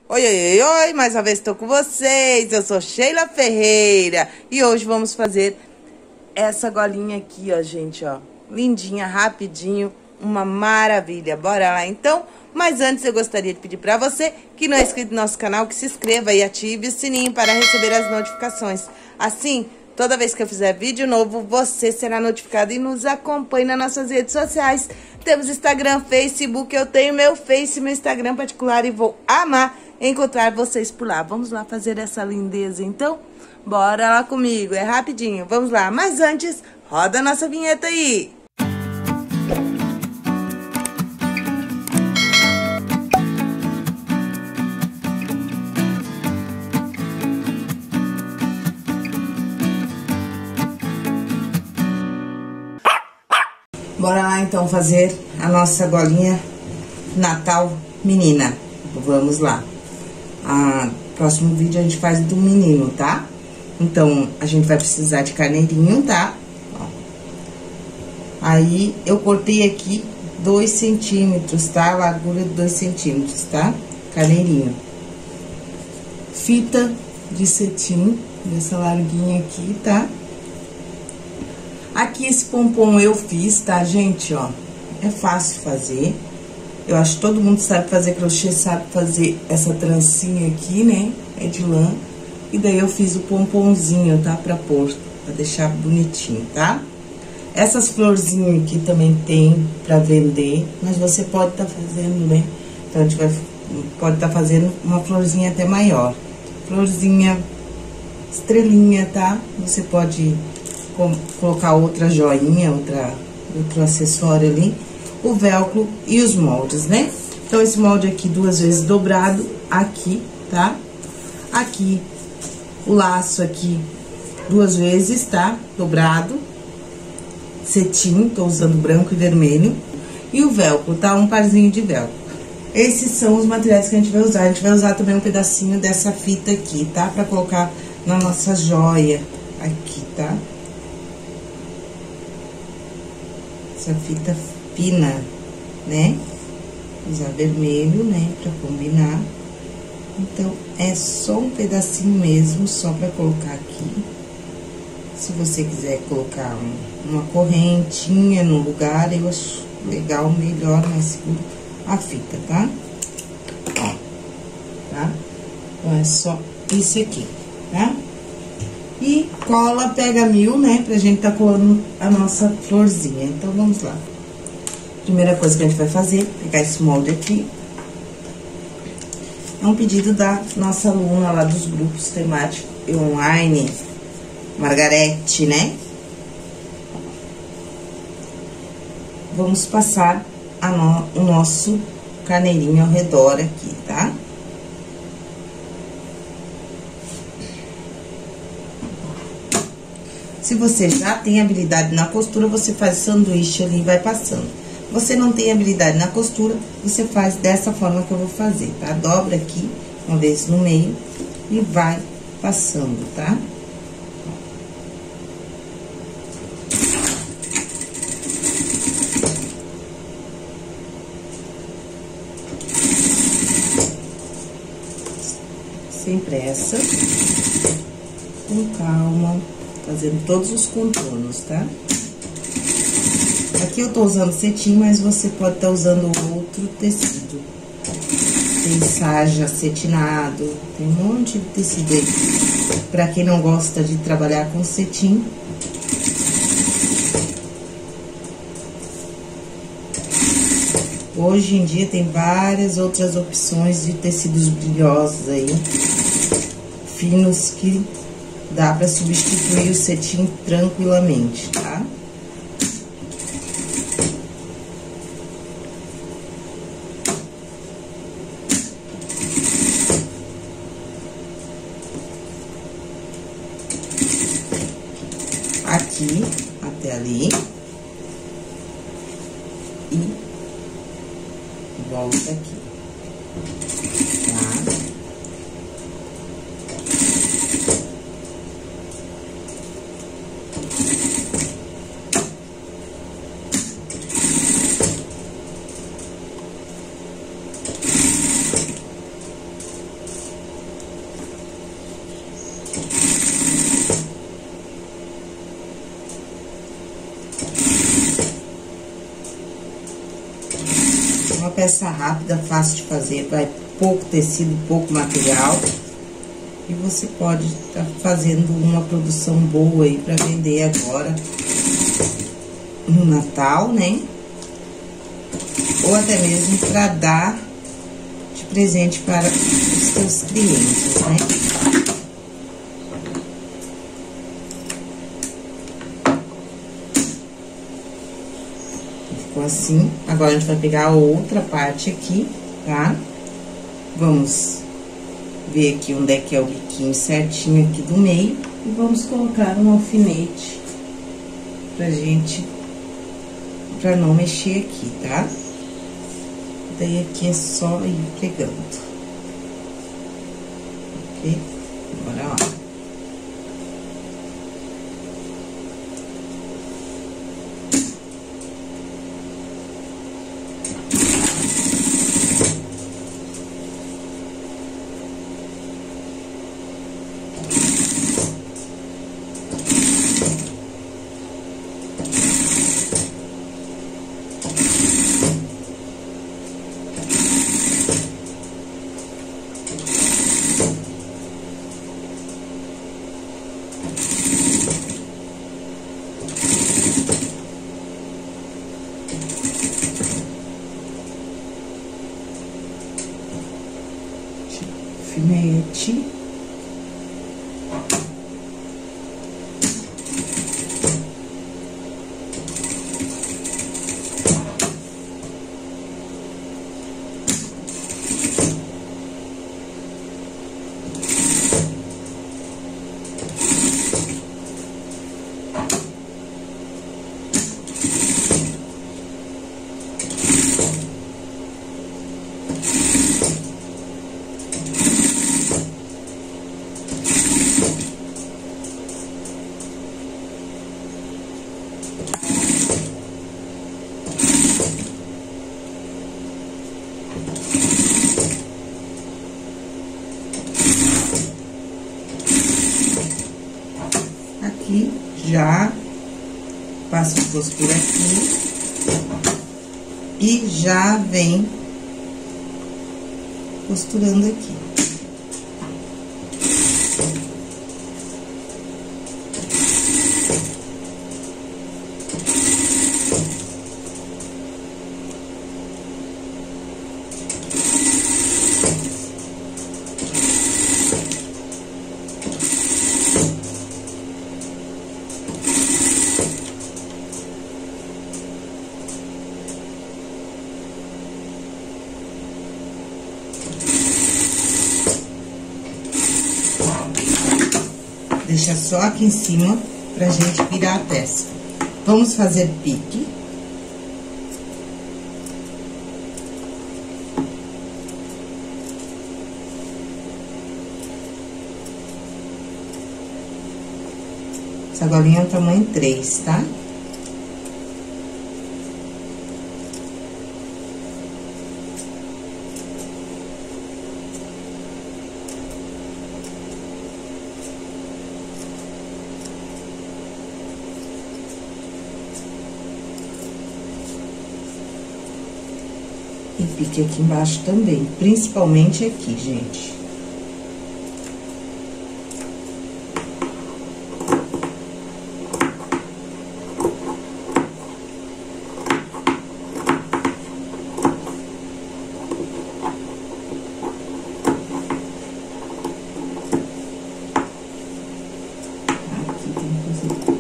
Oi, oi, oi, oi, mais uma vez estou com vocês, eu sou Sheila Ferreira e hoje vamos fazer essa golinha aqui, ó, gente, ó, lindinha, rapidinho, uma maravilha, bora lá então? Mas antes eu gostaria de pedir para você que não é inscrito no nosso canal, que se inscreva e ative o sininho para receber as notificações. Assim, toda vez que eu fizer vídeo novo, você será notificado e nos acompanhe nas nossas redes sociais. Temos Instagram, Facebook, eu tenho meu Face, meu Instagram particular e vou amar encontrar vocês por lá. Vamos lá fazer essa lindeza, então? Bora lá comigo, é rapidinho, vamos lá. Mas antes, roda a nossa vinheta aí. Bora lá, então, fazer a nossa golinha Natal menina. Vamos lá. Próximo vídeo a gente faz do menino, tá? Então, a gente vai precisar de carneirinho, tá? Ó. Aí, eu cortei aqui 2 centímetros, tá? A largura de 2 centímetros, tá? Carneirinho. Fita de cetim, dessa larguinha aqui, tá? Aqui, esse pompom eu fiz, tá, gente? Ó, é fácil fazer. Eu acho que todo mundo sabe fazer crochê, sabe fazer essa trancinha aqui, né? É de lã. E daí eu fiz o pomponzinho, tá? Pra pôr, pra deixar bonitinho, tá? Essas florzinhas aqui também tem pra vender, mas você pode tá fazendo, né? Então, a gente pode tá fazendo uma florzinha até maior. Florzinha, estrelinha, tá? Você pode colocar outra joinha, outro acessório ali. O velcro e os moldes, né? Então, esse molde aqui 2 vezes dobrado, aqui, tá? Aqui, o laço aqui 2 vezes, tá? Dobrado. Cetim, tô usando branco e vermelho. E o velcro, tá? Um parzinho de velcro. Esses são os materiais que a gente vai usar. A gente vai usar também um pedacinho dessa fita aqui, tá? Pra colocar na nossa joia aqui, tá? Essa fita fina, né? Usar vermelho, né? Pra combinar. Então, é só um pedacinho mesmo, só pra colocar aqui. Se você quiser colocar uma correntinha no lugar, eu acho legal, melhor, mais seguro a fita, tá? Ó, tá? Então, é só isso aqui, tá? E cola pega 1000, né? Pra gente tá colando a nossa florzinha. Então, vamos lá. Primeira coisa que a gente vai fazer, pegar esse molde aqui. É um pedido da nossa aluna lá dos grupos temáticos online, Margarete, né? Vamos passar o nosso carneirinho ao redor aqui, tá? Se você já tem habilidade na costura, você faz sanduíche ali e vai passando. Você não tem habilidade na costura, você faz dessa forma que eu vou fazer, tá? Dobra aqui, uma vez no meio, e vai passando, tá? Sem pressa, com calma, fazendo todos os contornos, tá? Aqui eu tô usando cetim, mas você pode estar usando outro tecido. Tem sarja cetinado, tem um monte de tecido aí. Pra quem não gosta de trabalhar com cetim. Hoje em dia tem várias outras opções de tecidos brilhosos aí. Finos que dá pra substituir o cetim tranquilamente, tá? Aqui, até ali. E volta aqui, tá? peça rápida, fácil de fazer, vai pouco tecido, pouco material. E você pode estar fazendo uma produção boa aí pra vender agora no Natal, né? Ou até mesmo pra dar de presente para os seus clientes, né? Ficou assim. Agora, a gente vai pegar a outra parte aqui, tá? Vamos ver aqui onde é que é o biquinho certinho aqui do meio. E vamos colocar um alfinete pra não mexer aqui, tá? Daí, aqui é só ir pegando. Ok? Agora, ó. Alfinete. Aqui, já passo a costura aqui e já vem costurando aqui. Deixa só aqui em cima pra gente virar a peça. Vamos fazer pique. Essa golinha é o tamanho 3, tá? E pique aqui embaixo também, principalmente aqui, gente. Aqui tem que fazer.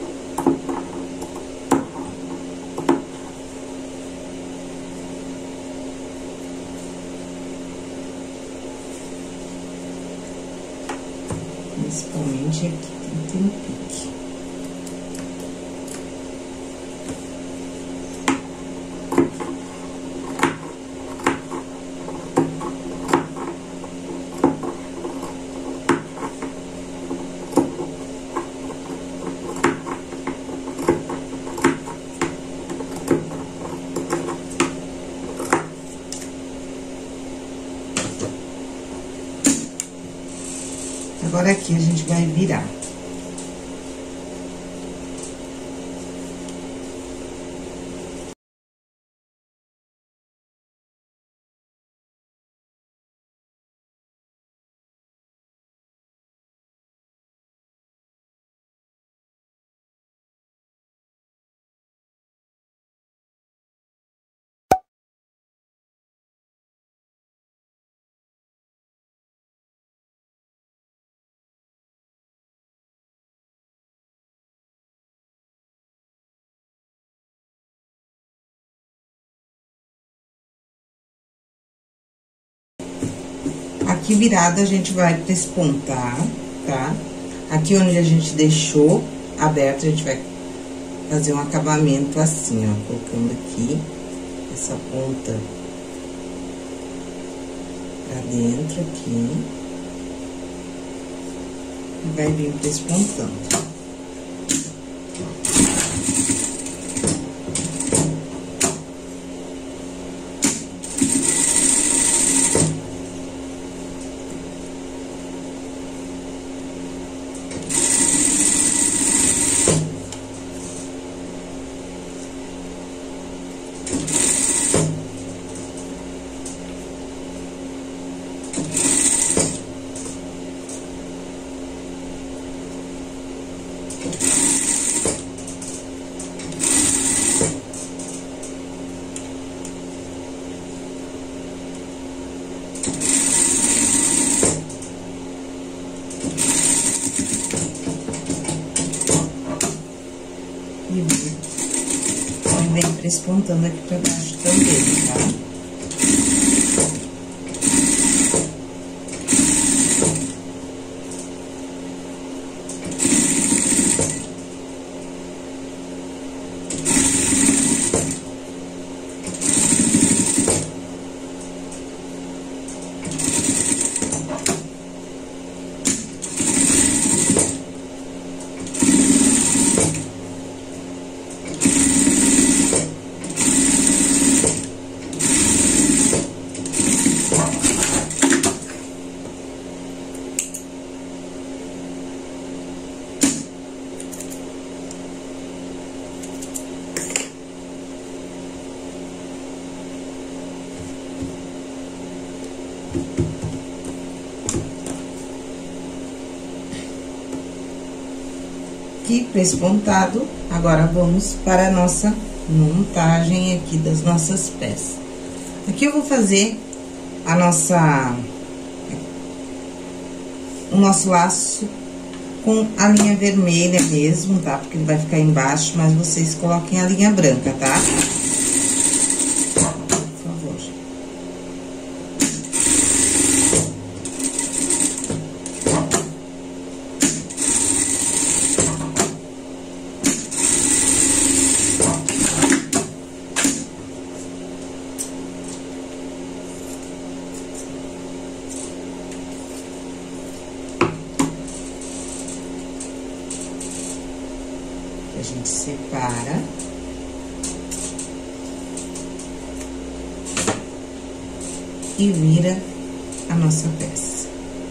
Principalmente aqui, tem que ter um pique. Agora, aqui a gente vai virar. Aqui virado a gente vai pespontar, tá? Aqui onde a gente deixou aberto, a gente vai fazer um acabamento assim, ó, colocando aqui essa ponta pra dentro aqui. E vai vir pespontando. E vem pespontando aqui pra baixo também, tá? Aqui pespontado, agora vamos para a nossa montagem aqui das nossas peças. Aqui eu vou fazer o nosso laço com a linha vermelha mesmo, tá? Porque ele vai ficar embaixo, mas vocês coloquem a linha branca, tá? Por favor. A gente separa. E vira a nossa peça.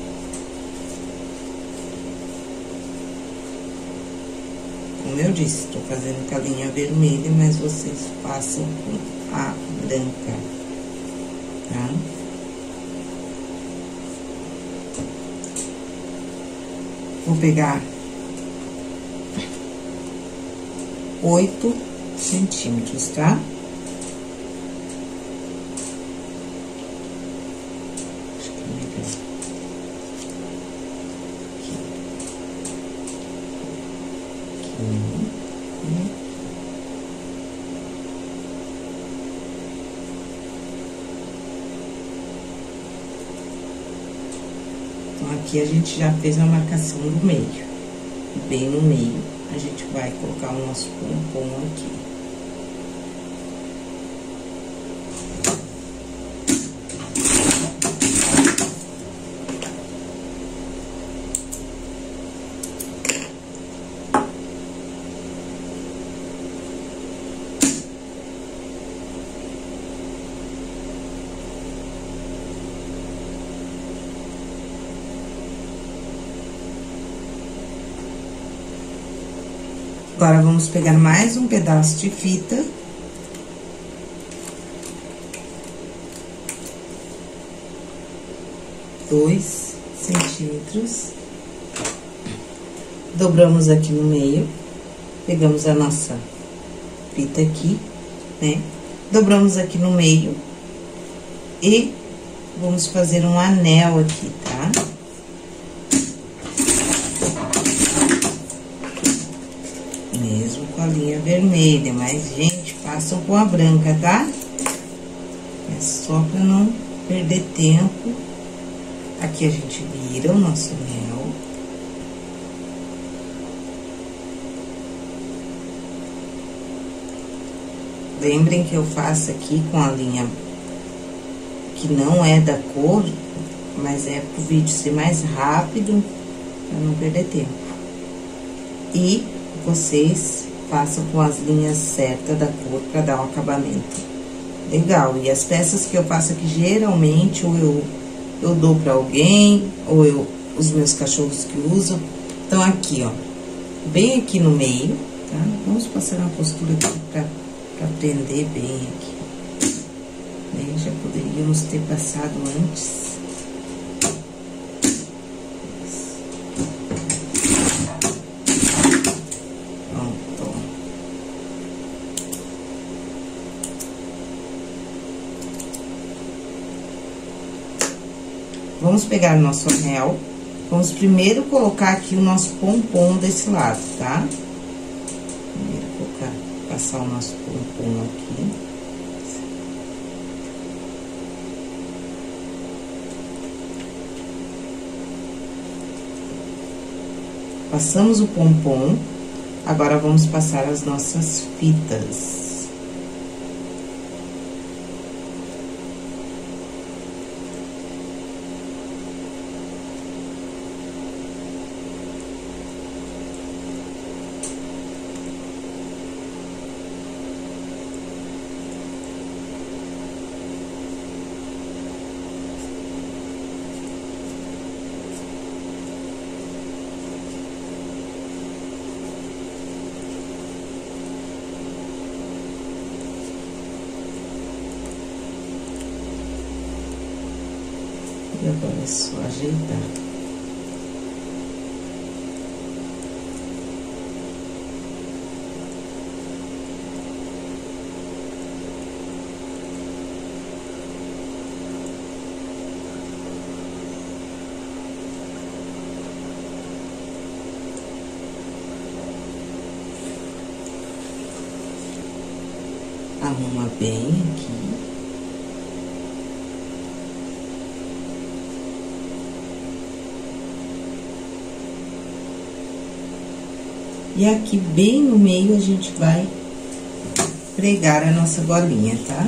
Como eu disse, tô fazendo com a linha vermelha, mas vocês passam com a branca, tá? Vou pegar 8 centímetros, tá? Acho que é melhor. Aqui. Então, aqui a gente já fez a marcação do meio. Bem no meio, a gente vai colocar o nosso pompom aqui. Agora, vamos pegar mais um pedaço de fita. Dois centímetros. Dobramos aqui no meio. Pegamos a nossa fita aqui, né? Dobramos aqui no meio. E vamos fazer um anel aqui, tá? Mesmo com a linha vermelha, mas, gente, façam com a branca, tá? É só pra não perder tempo Aqui a gente vira o nosso mel. Lembrem que eu faço aqui com a linha que não é da cor, mas é pro vídeo ser mais rápido, pra não perder tempo. E vocês façam com as linhas certas da cor pra dar um acabamento legal. E as peças que eu faço aqui, geralmente, ou eu dou pra alguém, ou os meus cachorros que usam. Então, aqui, ó, bem aqui no meio, tá? Vamos passar uma costura aqui pra prender bem aqui. Bem, já poderíamos ter passado antes. Pronto. Vamos pegar o nosso anel. Vamos primeiro colocar aqui o nosso pompom desse lado, tá? Primeiro passar o nosso pompom aqui. Passamos o pompom, agora vamos passar as nossas fitas. E agora é só ajeitar. Arruma bem aqui. E aqui, bem no meio, a gente vai pregar a nossa bolinha, tá?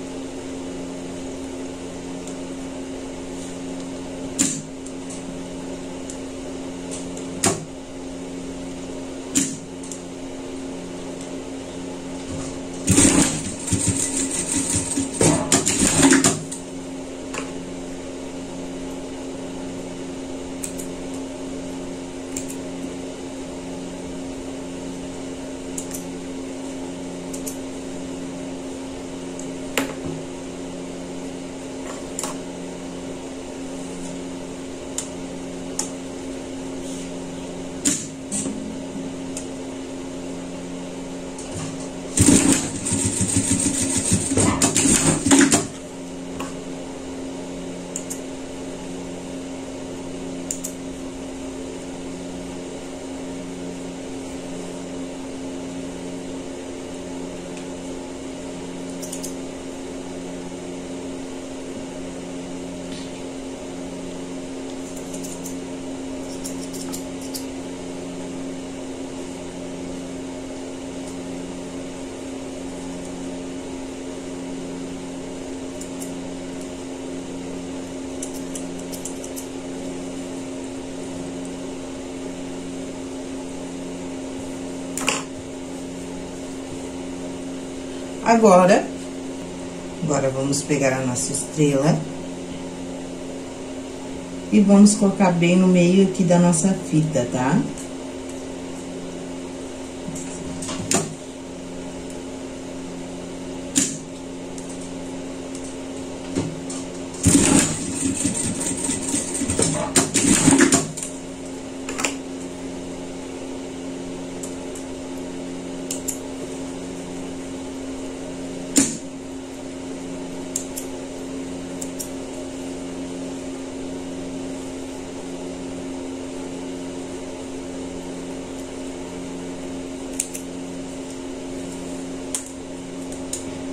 Agora vamos pegar a nossa estrela e vamos colocar bem no meio aqui da nossa fita, tá?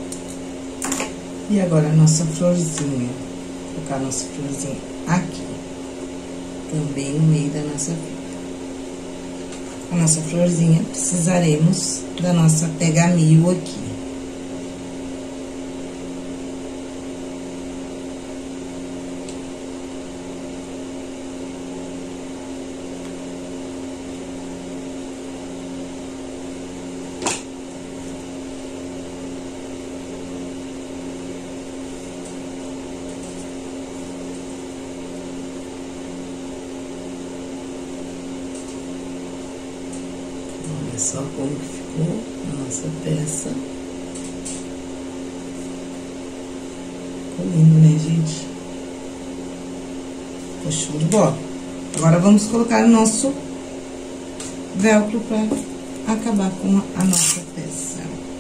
E agora a nossa florzinha. Vou colocar a nossa florzinha aqui. também no meio da nossa fita. A nossa florzinha, precisaremos da nossa pega-mil aqui. Olha só como que ficou a nossa peça. Ficou lindo, né, gente? Ficou show de bola. Agora, vamos colocar o nosso velcro para acabar com a nossa peça.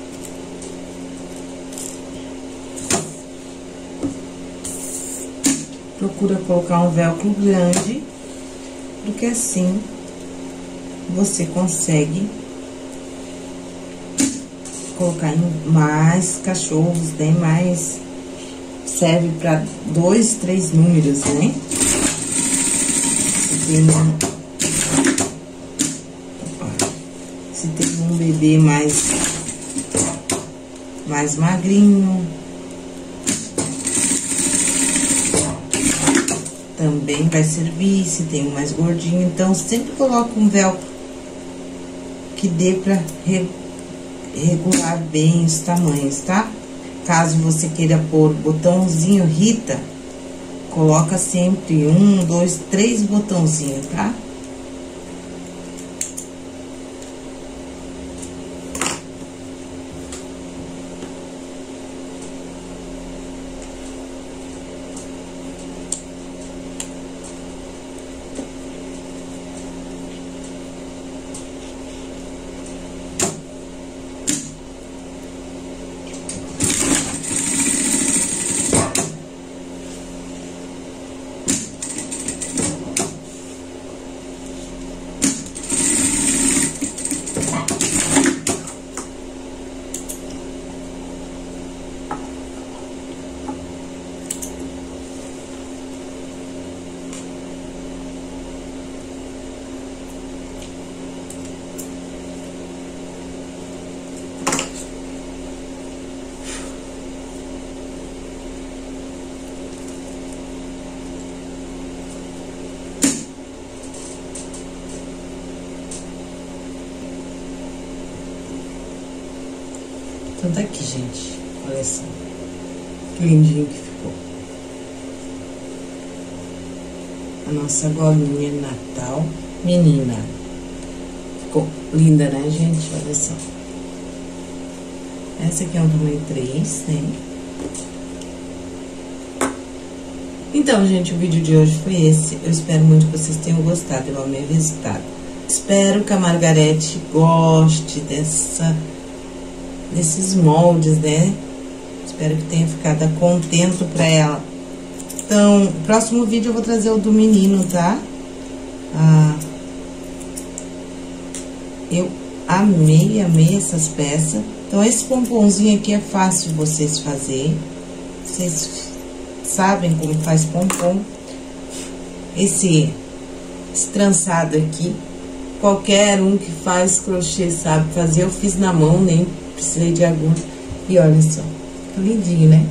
Procura colocar um velcro grande, porque assim você consegue colocar em mais cachorros, né? Mais serve para 2, 3 números, né? Se tem um bebê mais magrinho, também vai servir. Se tem um mais gordinho, então sempre coloca um velcro que dê pra regular bem os tamanhos, tá? Caso você queira pôr botãozinho Rita, coloca sempre 1, 2, 3 botãozinhos, tá? Então, tá aqui, gente. Olha só. Que lindinho que ficou. A nossa golinha Natal menina. Ficou linda, né, gente? Olha só. Essa aqui é um tamanho 3, né? Então, gente, o vídeo de hoje foi esse. Eu espero muito que vocês tenham gostado. Eu amei o resultado. Espero que a Margarete goste desses moldes, né? Espero que tenha ficado contento pra ela. Então, no próximo vídeo eu vou trazer o do menino, tá? Eu amei essas peças. Então, esse pomponzinho aqui é fácil vocês fazerem. Vocês sabem como faz pompom. Esse trançado aqui, qualquer um que faz crochê sabe fazer. Eu fiz na mão, nem precisei de agulha. E olha só, tá lindinho, né?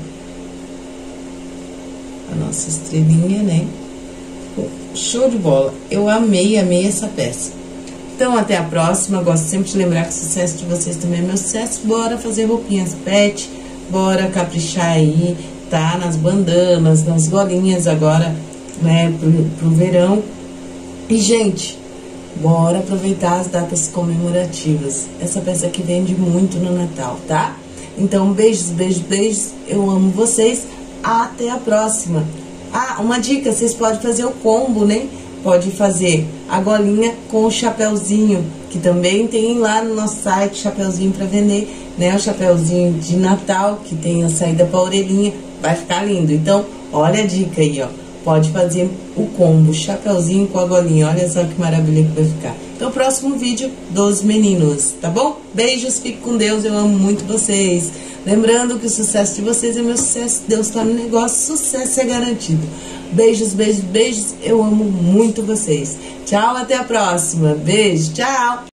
A nossa estrelinha, né? Show de bola. Eu amei essa peça. Então, até a próxima. Gosto sempre de lembrar que o sucesso de vocês também é meu sucesso. Bora fazer roupinhas pet. Bora caprichar aí, tá? Nas bandanas, nas golinhas agora, né? Pro verão. E, gente, bora aproveitar as datas comemorativas. Essa peça aqui vende muito no Natal, tá? Então, beijos, beijos, beijos. Eu amo vocês. Até a próxima. Ah, uma dica, vocês podem fazer o combo, né? Pode fazer a golinha com o chapéuzinho, que também tem lá no nosso site, chapéuzinho pra vender, né? O chapéuzinho de Natal, que tem a saída pra orelhinha, vai ficar lindo. Então, olha a dica aí, ó. Pode fazer o combo, chapéuzinho com a golinha, olha só que maravilha que vai ficar. Então, próximo vídeo dos meninos, tá bom? Beijos, fique com Deus, eu amo muito vocês. Lembrando que o sucesso de vocês é meu sucesso, Deus tá no negócio, sucesso é garantido. Beijos, beijos, beijos. Eu amo muito vocês. Tchau, até a próxima. Beijo, tchau.